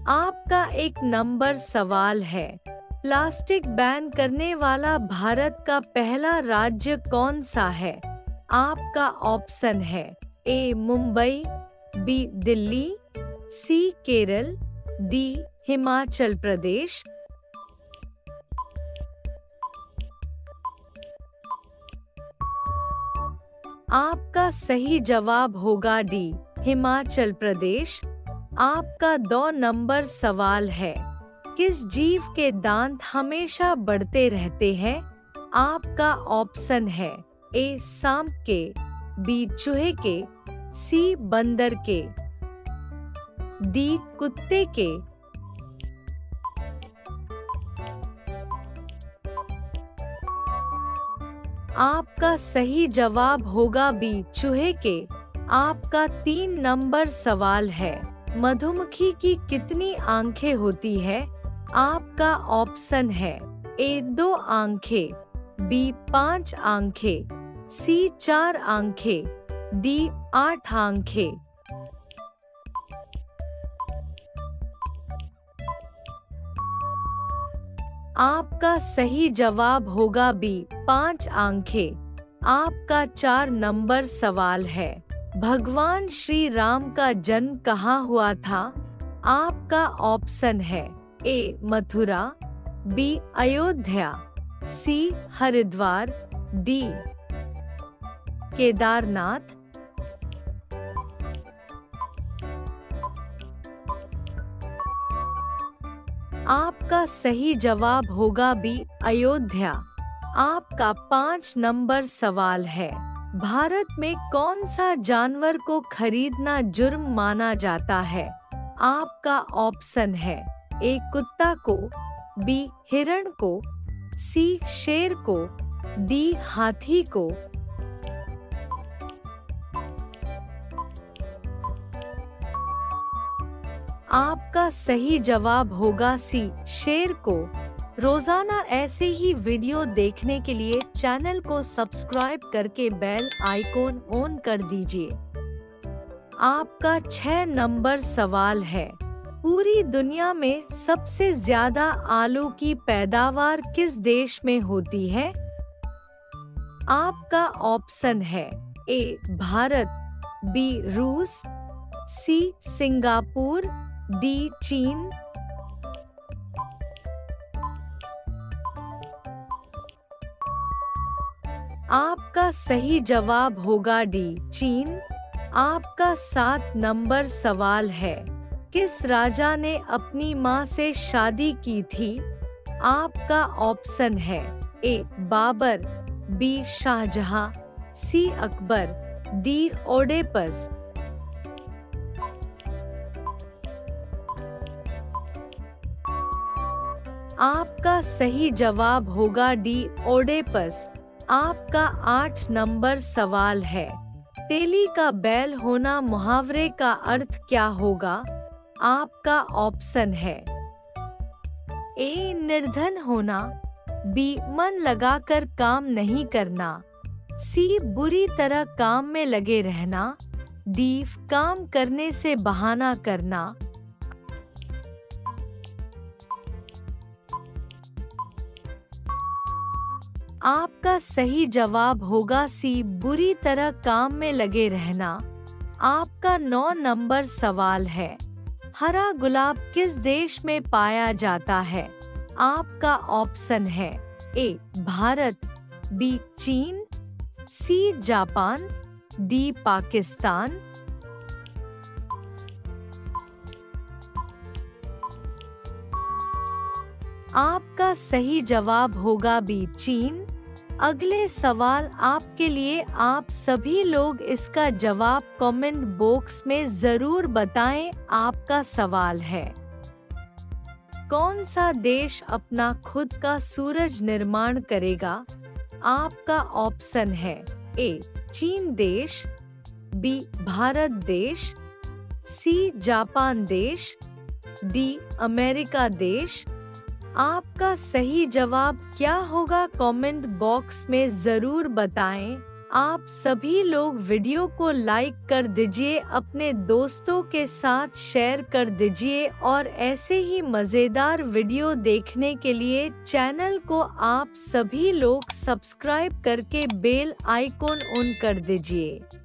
आपका एक नंबर सवाल है। प्लास्टिक बैन करने वाला भारत का पहला राज्य कौन सा है? आपका ऑप्शन है A Mumbai, B Delhi, C Kerala, D Himachal Pradesh. आपका सही जवाब होगा डी हिमाचल प्रदेश। आपका 2 नंबर सवाल है। किस जीव के दांत हमेशा बढ़ते रहते हैं? आपका ऑप्शन है ए सांप के, बी चूहे के, सी बंदर के, डी कुत्ते के। आपका सही जवाब होगा बी चूहे के। आपका 3 नंबर सवाल है। मधुमक्खी की कितनी आंखें होती है? आपका ऑप्शन है ए 2 आंखें, बी 5 आंखें, सी 4 आंखें, डी 8 आंखें। आपका सही जवाब होगा बी 5 आंखें। आपका 4 नंबर सवाल है। भगवान श्री राम का जन्म कहाँ हुआ था? आपका ऑप्शन है A Mathura, B Ayodhya, C Haridwar, D Kedarnath. आपका सही जवाब होगा बी अयोध्या। आपका 5 नंबर सवाल है। भारत में कौन सा जानवर को खरीदना जुर्म माना जाता है? आपका ऑप्शन है ए कुत्ता को, बी हिरण को, सी शेर को, डी हाथी को। आपका सही जवाब होगा सी शेर को। रोजाना ऐसे ही वीडियो देखने के लिए चैनल को सब्सक्राइब करके बेल आइकॉन ऑन कर दीजिए। आपका 6 नंबर सवाल है। पूरी दुनिया में सबसे ज्यादा आलू की पैदावार किस देश में होती है? आपका ऑप्शन है ए भारत, बी रूस, सी सिंगापुर, डी चीन। आपका सही जवाब होगा डी चीन। आपका 7 नंबर सवाल है। किस राजा ने अपनी मां से शादी की थी? आपका ऑप्शन है A Babur, B Shahjahan, C Akbar, D Oedipus. आपका सही जवाब होगा डी ओडेपस। आपका 8 नंबर सवाल है। तेली का बैल होना मुहावरे का अर्थ क्या होगा? आपका ऑप्शन है ए निर्धन होना, बी मन लगाकर काम नहीं करना, सी बुरी तरह काम में लगे रहना, डी काम करने से बहाना करना। आपका सही जवाब होगा सी बुरी तरह काम में लगे रहना। आपका 9 नंबर सवाल है। हरा गुलाब किस देश में पाया जाता है? आपका ऑप्शन है ए भारत, बी चीन, सी जापान, डी पाकिस्तान। आपका सही जवाब होगा बी चीन। अगले सवाल आपके लिए। आप सभी लोग इसका जवाब कमेंट बॉक्स में जरूर बताएं। आपका सवाल है, कौन सा देश अपना खुद का सूरज निर्माण करेगा? आपका ऑप्शन है ए चीन देश, बी भारत देश, सी जापान देश, डी अमेरिका देश। आपका सही जवाब क्या होगा? कमेंट बॉक्स में जरूर बताएं। आप सभी लोग वीडियो को लाइक कर दीजिए, अपने दोस्तों के साथ शेयर कर दीजिए और ऐसे ही मज़ेदार वीडियो देखने के लिए चैनल को आप सभी लोग सब्सक्राइब करके बेल आइकॉन ऑन कर दीजिए।